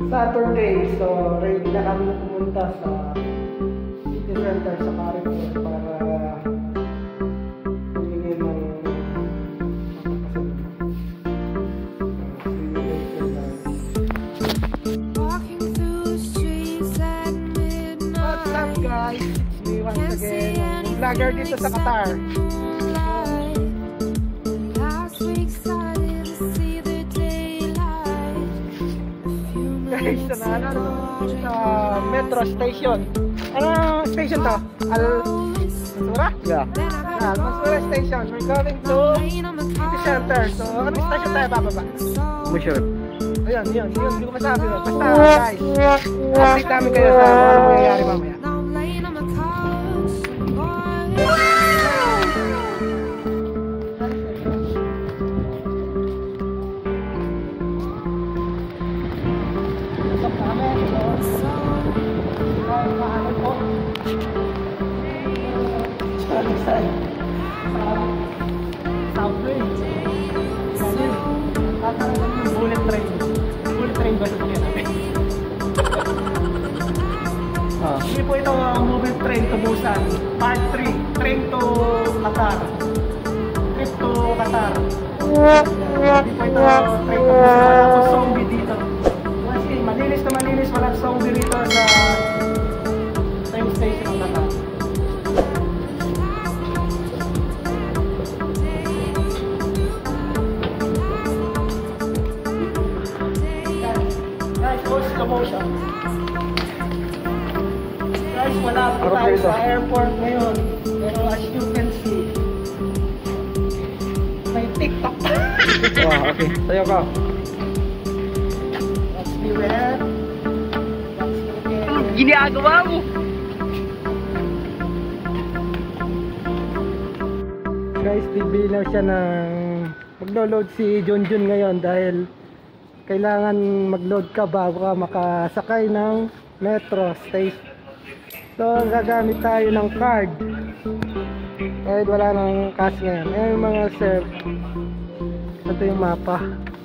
Saturday, so ready na kami pumunta sa city center sa Carrefour para pumili ng what's up guys? It's me once again, yung vlogger dito sa Qatar. Sa metro station. Ano station to? Al-Mansura? Yeah. Al-Mansura station. We're going to city center. So, anong station tayo bababa? Mushroom. Ayun. Hindi ko masabi. Basta guys, update namin kayo sa ano mangyayari mamaya. Subway. Bullet train. Bullet train ba ito natin? Hindi po ito mobile train to Busan. Part 3. Train to Qatar. Trip to Qatar. Hindi po ito train to Busan. Wala po zombie dito. Kasi malinis na malinis. Walang zombie dito sa train station ng Qatar. Commotion. Guys, wala po tayo sa airport ngayon. Pero as you can see, may TikTok. Wow, okay. Sayo ka. Let's be wet. Ginagawa mo! Guys, bibili na siya ng maglo-load si Junjun ngayon dahil kailangan mag-load ka bago ka makasakay ng metro station. So, gagamit tayo ng card. Kahit wala nang cash ngayon. Ayan yung mga sir. Ito yung mapa.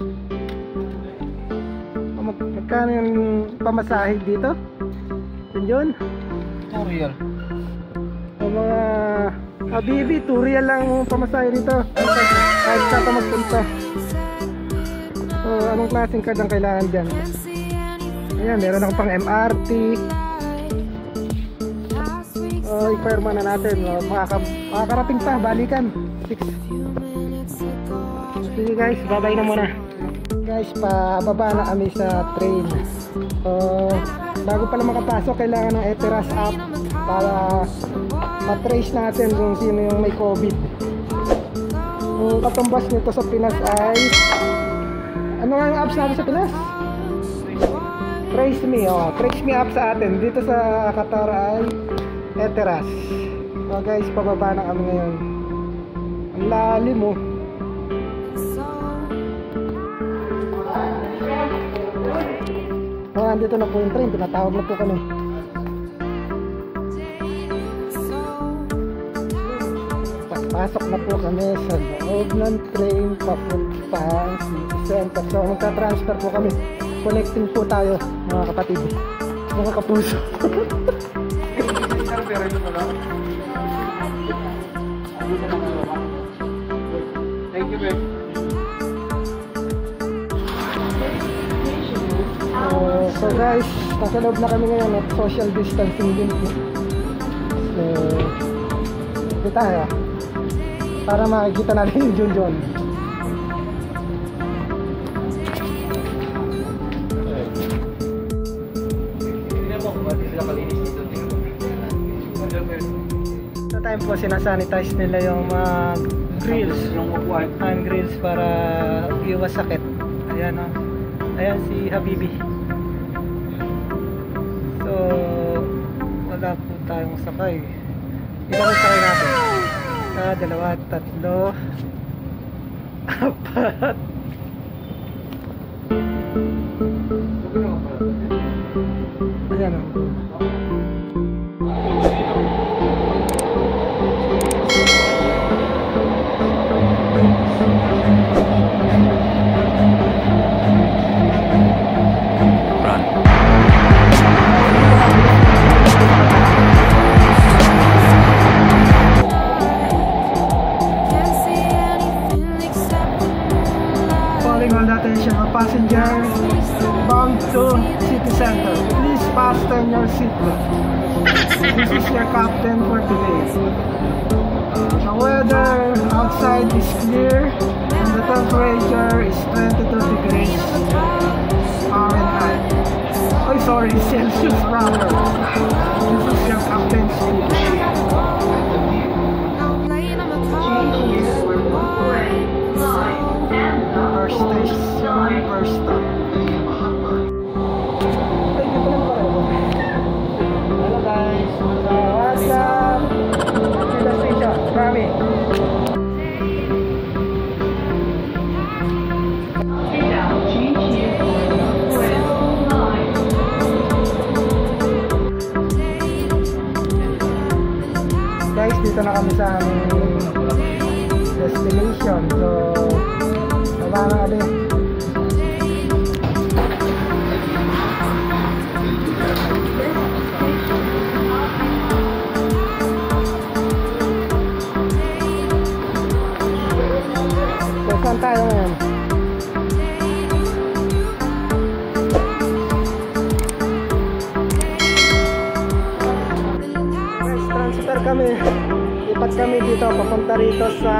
Magkano yung pamasahe dito? Yun? 2 real. Yung mga Habibi, 2 real lang yung pamasahe dito. Kahit saan ka magpunta. So, anong klaseng card ang kailangan dyan? Ayan, meron ako pang MRT. I-firma na natin. Makakarating pa, balikan. 6. Sige guys, bye-bye na muna. Guys, pababa na kami sa train. So, bago pala makapasok, kailangan ng Eteras app para matrace natin kung sino yung may COVID. Yung katumbas nito sa Pinas ay ano nga yung apps natin sa Pinas? Trace Me, Trace Me app sa atin. Dito sa Qatar ay Eteras. So guys, pababa na kami ngayon. Ang lalim mo. Andito na po yung train. Tinatawag na po kami. Pasok na po kami sa loob ng train papuntang city center. So magka-transfer po kami. Connecting po tayo mga kapatid, mga kapuso. Thank you, babe. So guys, nasa loob na kami ngayon at social distancing din po. So dito tayo para makikita natin yung Junjun. Sa time po sinasanitize nila yung mga grills, hand grills para iwas sakit. Ayan o. Ayan si Habibi. So wala po tayong sakay. Ilan ang sakay natin? 1, 2, 3, 4. Ayan o. Run. City Center. Please fasten your seatbelt. This is your captain for today. The weather outside is clear and the temperature is 22 degrees Fahrenheit. Oh, sorry, Celsius rather. This is your captain's speaking. First station, first stop. Hello guys, what's up? Kita station, Rami. Guys, dito na kami sa aming destination. So, wala na kami. So, saan tayo ngayon? Guys, transfer kami. Lipat kami dito, papunta rito sa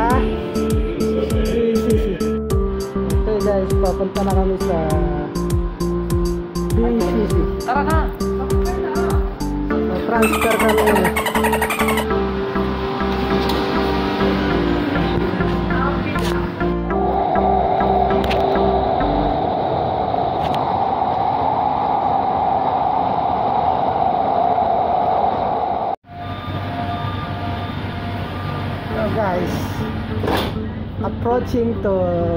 BCC. Okay guys, papunta na kami sa BCC. Tara na! So, transfer kami. So guys, approaching to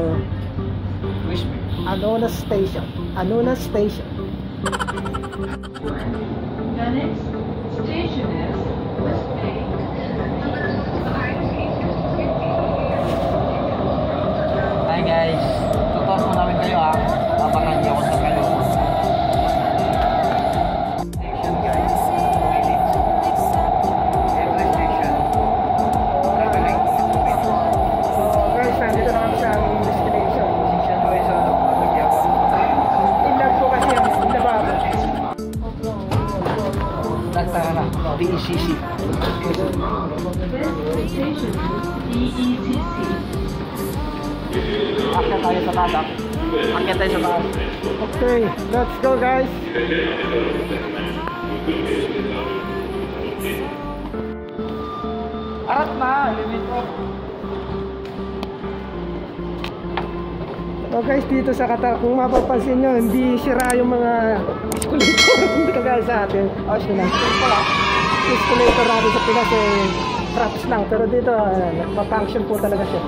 Anuna Station. Anuna Station. The next station is West Bay. Hi guys, tutos mo namin kayo ha. Tapakan niyo ako sa kayo. Station guys, every station. So guys, nandito na kami sa aming destination. Station ko sa Magyawang. Inlag po kasi yan, inababa. Tara na, BCC. This station is DECC. Akyat tayo sa taas. Akyat tayo sa taas. Okay, let's go guys. Arat na, limit off. So guys, dito sa kung mapapansin nyo, hindi sira yung mga escalator. Hindi kagaya sa atin. Oh, siya lang. Escalator natin sa Pinas props lang. Pero dito, nagpa-function po talaga siya.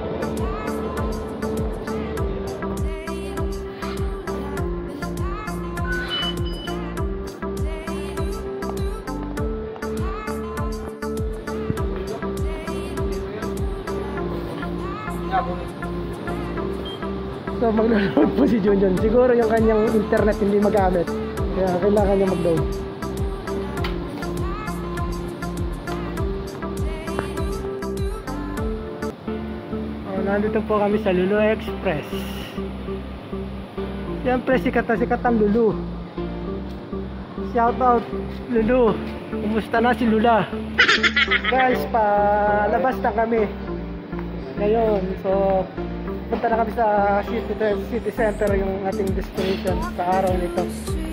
So maglo-load po si Junjun. Siguro yung kanyang internet hindi magamit. Kaya kailangan niya mag-load. Oh, nandito po kami sa Lulu Express. Siyempre sikat na sikat ang Lulu. Shout out Lulu. Kumusta na si Lula? Guys, palabas na kami ngayon. So punta na kami sa city center, yung ating destination sa araw nito.